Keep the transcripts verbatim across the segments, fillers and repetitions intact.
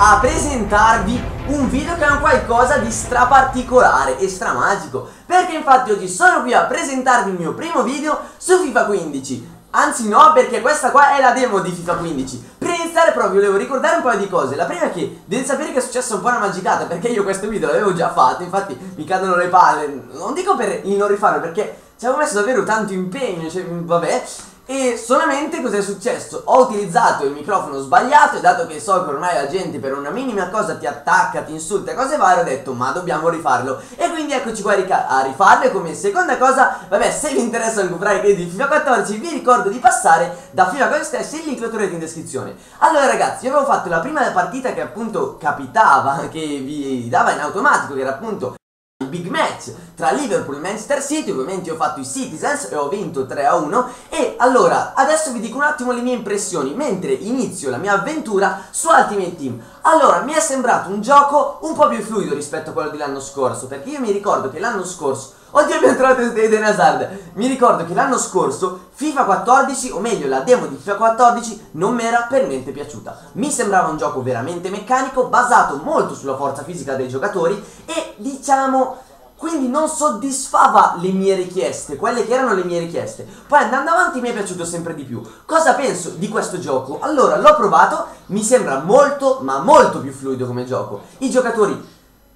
a presentarvi un video che è un qualcosa di straparticolare e stramagico, perché infatti oggi sono qui a presentarvi il mio primo video su FIFA quindici. Anzi no, perché questa qua è la demo di FIFA quindici. Per iniziare però vi volevo ricordare un paio di cose. La prima è che dovete sapere che è successa un po' una magicata, perché io questo video l'avevo già fatto, infatti mi cadono le palle. Non dico per il non rifarlo, perché ci avevo messo davvero tanto impegno, cioè vabbè. E solamente cos'è successo? Ho utilizzato il microfono sbagliato e dato che so che ormai la gente per una minima cosa ti attacca, ti insulta e cose varie, ho detto ma dobbiamo rifarlo. E quindi eccoci qua a rifarlo. E come seconda cosa, vabbè, se vi interessa il comprare crediti di FIFA quattordici vi ricordo di passare da FIFA con stesso, il link lo troverete in descrizione. Allora ragazzi, io avevo fatto la prima partita che appunto capitava, che vi dava in automatico, che era appunto il big match tra Liverpool e Manchester City. Ovviamente ho fatto i Citizens e ho vinto tre a uno. E allora adesso vi dico un attimo le mie impressioni mentre inizio la mia avventura su Ultimate Team. Allora, mi è sembrato un gioco un po' più fluido rispetto a quello dell'anno scorso, perché io mi ricordo che l'anno scorso, oddio abbiamo trovato Eden Hazard, mi ricordo che l'anno scorso FIFA quattordici, o meglio la demo di FIFA quattordici, non mi era per niente piaciuta. Mi sembrava un gioco veramente meccanico, basato molto sulla forza fisica dei giocatori e diciamo quindi non soddisfava le mie richieste, quelle che erano le mie richieste. Poi andando avanti mi è piaciuto sempre di più. Cosa penso di questo gioco? Allora, l'ho provato, mi sembra molto ma molto più fluido come gioco. I giocatori,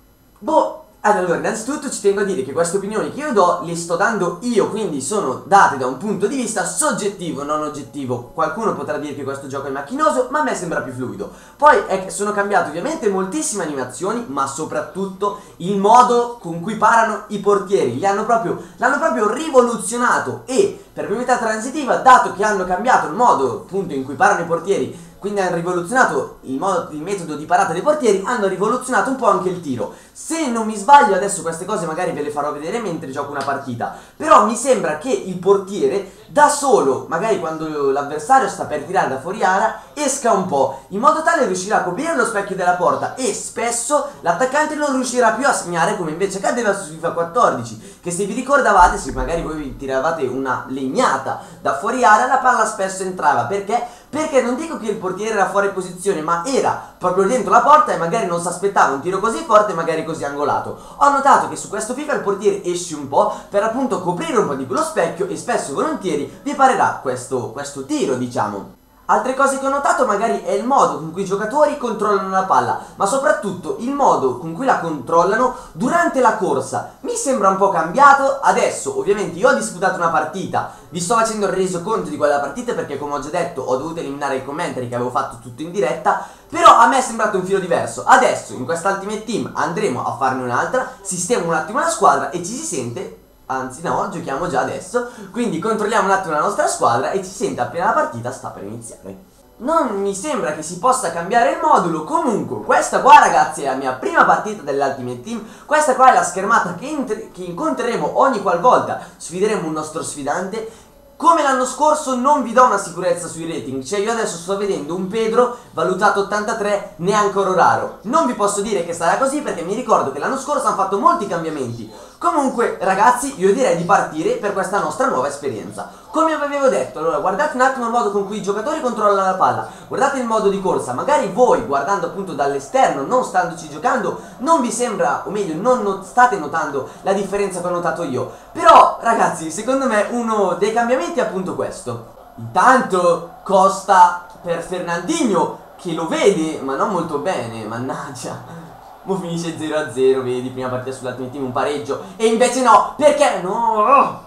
boh, allora innanzitutto ci tengo a dire che queste opinioni che io do le sto dando io, quindi sono date da un punto di vista soggettivo, non oggettivo. Qualcuno potrà dire che questo gioco è macchinoso, ma a me sembra più fluido. Poi è che sono cambiate ovviamente moltissime animazioni, ma soprattutto il modo con cui parano i portieri. Li hanno proprio, l'hanno proprio rivoluzionato. E per priorità transitiva, dato che hanno cambiato il modo appunto in cui parano i portieri, quindi hanno rivoluzionato il, modo, il metodo di parata dei portieri, hanno rivoluzionato un po' anche il tiro. Se non mi sbaglio, adesso queste cose magari ve le farò vedere mentre gioco una partita, però mi sembra che il portiere da solo, magari quando l'avversario sta per tirare da fuori area, esca un po', in modo tale riuscirà a coprire lo specchio della porta e spesso l'attaccante non riuscirà più a segnare, come invece accadeva su FIFA quattordici, che se vi ricordavate, se magari voi tiravate una legnata da fuori area, la palla spesso entrava. Perché? Perché non dico che il portiere era fuori posizione, ma era proprio dentro la porta e magari non si aspettava un tiro così forte, magari così angolato. Ho notato che su questo FIFA il portiere esce un po' per appunto coprire un po' di quello specchio e spesso e volentieri vi parerà questo, questo tiro, diciamo. Altre cose che ho notato magari è il modo con cui i giocatori controllano la palla, ma soprattutto il modo con cui la controllano durante la corsa. Mi sembra un po' cambiato. Adesso ovviamente io ho disputato una partita, vi sto facendo il resoconto di quella partita perché come ho già detto ho dovuto eliminare i commentari che avevo fatto tutto in diretta, però a me è sembrato un filo diverso. Adesso in questa Ultimate Team andremo a farne un'altra, sistemo un attimo la squadra e ci si sente. Anzi no, giochiamo già adesso, quindi controlliamo un attimo la nostra squadra e ci sente appena la partita sta per iniziare. Non mi sembra che si possa cambiare il modulo. Comunque questa qua ragazzi è la mia prima partita dell'Ultimate Team. Questa qua è la schermata che, che incontreremo ogni qualvolta sfideremo un nostro sfidante. Come l'anno scorso non vi do una sicurezza sui rating, cioè io adesso sto vedendo un Pedro valutato ottantatré neanche oro raro. Non vi posso dire che sarà così perché mi ricordo che l'anno scorso hanno fatto molti cambiamenti. Comunque ragazzi io direi di partire per questa nostra nuova esperienza. Come vi avevo detto, allora guardate un attimo il modo con cui i giocatori controllano la palla, guardate il modo di corsa, magari voi guardando appunto dall'esterno, non standoci giocando, non vi sembra, o meglio non not- state notando la differenza che ho notato io. Però ragazzi secondo me uno dei cambiamenti è appunto questo. Intanto Costa per Fernandinho che lo vede ma non molto bene, mannaggia. Mo finisce zero a zero, vedi, prima partita sull'Ultimate Team un pareggio. E invece no, perché? No!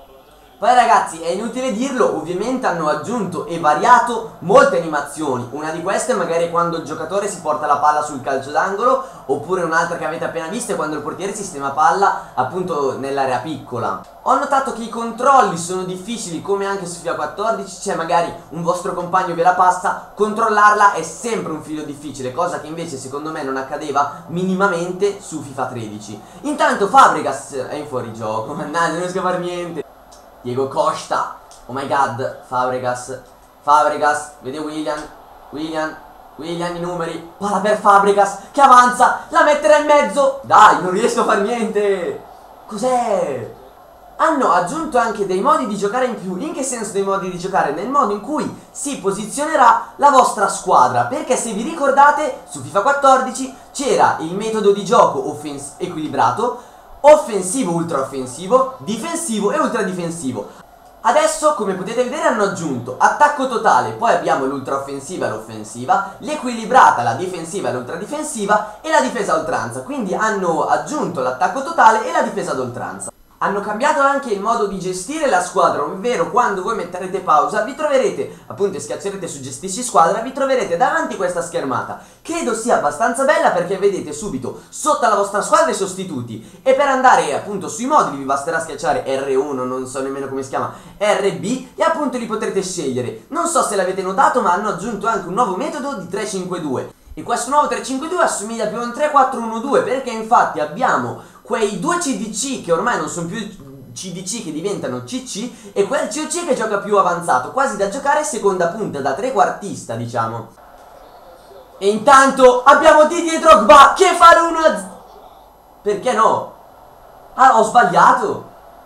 Poi ragazzi è inutile dirlo, ovviamente hanno aggiunto e variato molte animazioni. Una di queste magari è quando il giocatore si porta la palla sul calcio d'angolo, oppure un'altra che avete appena visto è quando il portiere sistema palla appunto nell'area piccola. Ho notato che i controlli sono difficili come anche su FIFA quattordici, cioè magari un vostro compagno ve la passa, controllarla è sempre un filo difficile, cosa che invece secondo me non accadeva minimamente su FIFA tredici. Intanto Fabregas è in fuorigioco, mannaggia non riesco a fare niente. Diego Costa, oh my god, Fabregas, Fabregas, vede Willian, Willian, Willian i numeri, palla per Fabregas che avanza, la metterà in mezzo, dai non riesco a fare niente, cos'è? hanno aggiunto anche dei modi di giocare in più. In che senso dei modi di giocare? Nel modo in cui si posizionerà la vostra squadra, perché se vi ricordate su FIFA quattordici c'era il metodo di gioco equilibrato, offensivo, ultra offensivo, difensivo e ultra difensivo. Adesso, come potete vedere, hanno aggiunto attacco totale, poi abbiamo l'ultra offensiva e l'offensiva, l'equilibrata, la difensiva e l'ultra difensiva e la difesa a oltranza. Quindi hanno aggiunto l'attacco totale e la difesa ad oltranza. Hanno cambiato anche il modo di gestire la squadra, ovvero quando voi metterete pausa vi troverete, appunto schiaccerete su gestisci squadra, vi troverete davanti questa schermata. Credo sia abbastanza bella perché vedete subito sotto alla vostra squadra i sostituti, e per andare appunto sui moduli vi basterà schiacciare erre uno, non so nemmeno come si chiama, erre bi, e appunto li potrete scegliere. Non so se l'avete notato, ma hanno aggiunto anche un nuovo metodo di tre cinque due. E questo nuovo tre cinque due assomiglia più a un tre quattro uno due, perché infatti abbiamo quei due C D C che ormai non sono più C D C, che diventano C C, e quel C O C che gioca più avanzato, quasi da giocare seconda punta, da trequartista diciamo. E intanto abbiamo Didier Drogba che fa l'uno a zero. Perché no? Ah, ho sbagliato.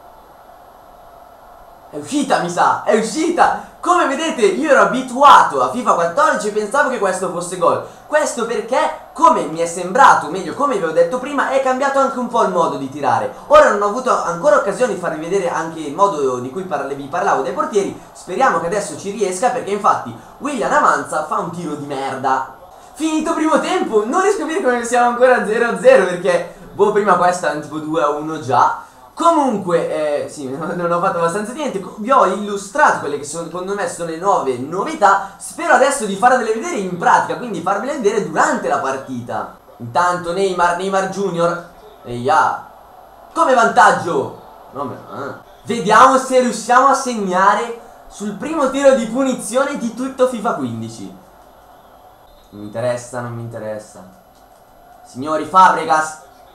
È uscita, mi sa, è uscita. Come vedete io ero abituato a FIFA quattordici e pensavo che questo fosse gol. Questo perché, come mi è sembrato, o meglio come vi ho detto prima, è cambiato anche un po' il modo di tirare. Ora non ho avuto ancora occasione di farvi vedere anche il modo di cui parla vi parlavo dei portieri. Speriamo che adesso ci riesca, perché infatti Willian avanza, fa un tiro di merda. Finito primo tempo, non riesco a capire come siamo ancora a zero a zero, perché boh, prima questa era tipo due a uno già. Comunque, eh, sì, non ho fatto abbastanza niente. Vi ho illustrato quelle che sono, secondo me sono le nuove novità. Spero adesso di farvele vedere in pratica, quindi farvele vedere durante la partita. Intanto Neymar, Neymar Junior, eia, come vantaggio. No, eh. Vediamo se riusciamo a segnare sul primo tiro di punizione di tutto FIFA quindici. Non mi interessa, non mi interessa. Signori, Fabregas.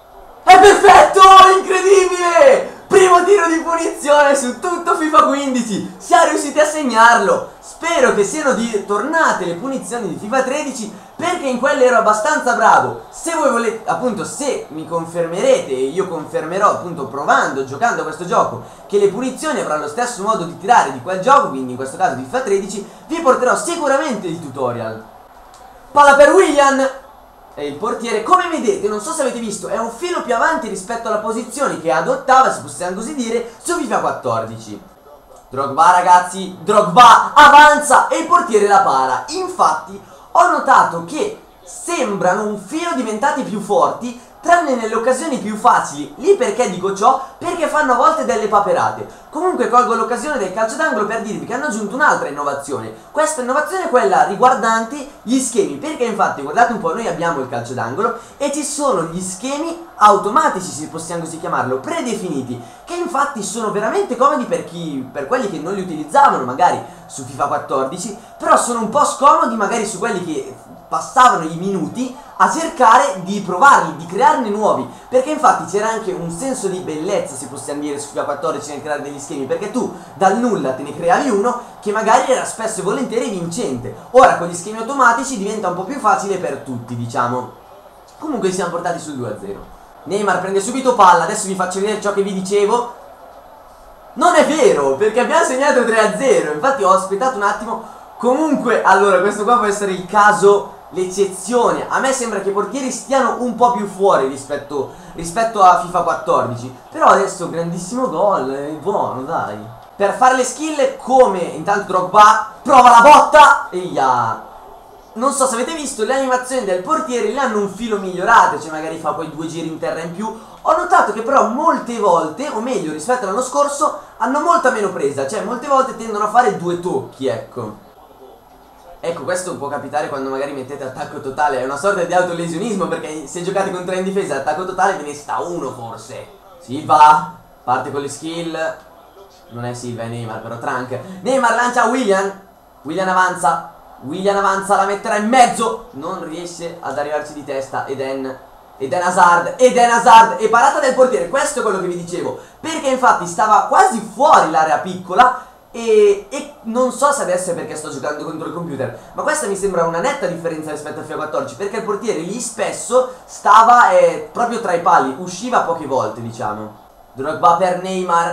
È perfetto! Incredibile! Primo tiro di punizione su tutto FIFA quindici. Siamo riusciti a segnarlo. Spero che siano di tornate le punizioni di FIFA tredici, perché in quelle ero abbastanza bravo. Se voi volete, appunto, se mi confermerete, e io confermerò appunto provando, giocando a questo gioco, che le punizioni avranno lo stesso modo di tirare di quel gioco, quindi in questo caso di FIFA tredici, vi porterò sicuramente il tutorial. Palla per Willian. E il portiere, come vedete, non so se avete visto, è un filo più avanti rispetto alla posizione che adottava, se possiamo così dire, su FIFA quattordici. Drogba, ragazzi, Drogba avanza e il portiere la para. Infatti ho notato che sembrano un filo diventati più forti, tranne nelle occasioni più facili. Lì perché dico ciò? Perché fanno a volte delle paperate. Comunque colgo l'occasione del calcio d'angolo per dirvi che hanno aggiunto un'altra innovazione. Questa innovazione è quella riguardante gli schemi, perché infatti guardate un po', noi abbiamo il calcio d'angolo e ci sono gli schemi automatici, se possiamo così chiamarlo, predefiniti, che infatti sono veramente comodi per chi, per quelli che non li utilizzavano magari su FIFA quattordici, però sono un po' scomodi magari su quelli che passavano i minuti a cercare di provarli, di crearne nuovi, perché infatti c'era anche un senso di bellezza, se possiamo dire, su FIFA quattordici nel creare degli schemi, perché tu dal nulla te ne creavi uno che magari era spesso e volentieri vincente. Ora con gli schemi automatici diventa un po' più facile per tutti, diciamo. Comunque siamo portati sul due a zero. Neymar prende subito palla, adesso vi faccio vedere ciò che vi dicevo. Non è vero, perché abbiamo segnato tre a zero, infatti ho aspettato un attimo. Comunque, allora, questo qua può essere il caso, l'eccezione. A me sembra che i portieri stiano un po' più fuori rispetto, rispetto a FIFA quattordici. Però adesso grandissimo gol, è buono, dai. Per fare le skill, come intanto Drogba prova la botta, eia. Non so se avete visto, le animazioni del portiere le hanno un filo migliorate, cioè magari fa quei due giri in terra in più. Ho notato che però molte volte, o meglio rispetto all'anno scorso, hanno molta meno presa, cioè molte volte tendono a fare due tocchi, ecco. Ecco, questo può capitare quando magari mettete attacco totale, è una sorta di autolesionismo, perché se giocate con tre in difesa attacco totale ve ne sta uno forse. Silva parte con le skill, non è Silva, è Neymar, però Trunk. Neymar lancia a Willian, Willian avanza, Willian avanza, la metterà in mezzo, non riesce ad arrivarci di testa. Eden, Eden Hazard, Eden Hazard, e parata del portiere. Questo è quello che vi dicevo, perché infatti stava quasi fuori l'area piccola. E, e non so se adesso è perché sto giocando contro il computer, ma questa mi sembra una netta differenza rispetto a FIFA quattordici, perché il portiere lì spesso stava eh, proprio tra i pali, usciva poche volte, diciamo. Drogba per Neymar,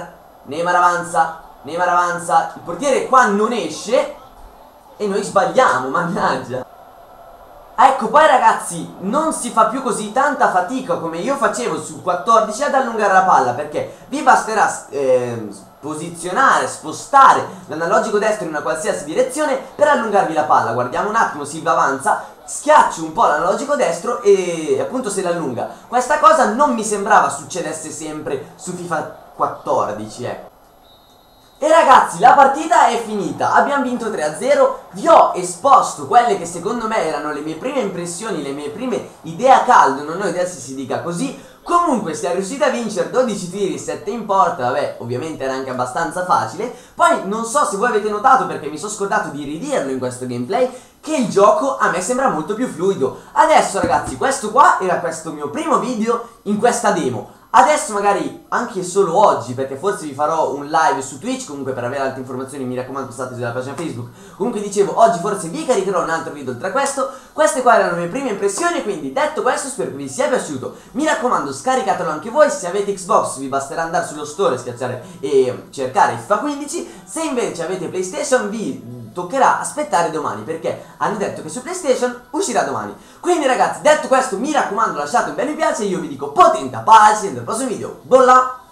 Neymar avanza, Neymar avanza, il portiere qua non esce e noi sbagliamo, mannaggia. Ecco, poi ragazzi, non si fa più così tanta fatica come io facevo sul quattordici ad allungare la palla, perché vi basterà eh, posizionare, spostare l'analogico destro in una qualsiasi direzione per allungarvi la palla. Guardiamo un attimo, Silva avanza, schiaccio un po' l'analogico destro e appunto se l'allunga. Questa cosa non mi sembrava succedesse sempre su FIFA quattordici, ecco. E ragazzi, la partita è finita, abbiamo vinto tre a zero, vi ho esposto quelle che secondo me erano le mie prime impressioni, le mie prime idee a caldo, non ho idea se si dica così. Comunque siamo riusciti a vincere dodici tiri, sette in porta, vabbè, ovviamente era anche abbastanza facile. Poi non so se voi avete notato, perché mi sono scordato di ridirlo in questo gameplay, che il gioco a me sembra molto più fluido. Adesso ragazzi, questo qua era questo mio primo video in questa demo. Adesso magari anche solo oggi, perché forse vi farò un live su Twitch, comunque per avere altre informazioni mi raccomando state sulla pagina Facebook. Comunque dicevo, oggi forse vi caricherò un altro video oltre a questo. Queste qua erano le mie prime impressioni, quindi detto questo spero che vi sia piaciuto. Mi raccomando, scaricatelo anche voi, se avete Xbox vi basterà andare sullo store, schiacciare e cercare FIFA quindici. Se invece avete PlayStation vi toccherà aspettare domani, perché hanno detto che su PlayStation uscirà domani. Quindi ragazzi, detto questo, mi raccomando lasciate un bel mi piace e io vi dico potente pace nel prossimo video. Bolla!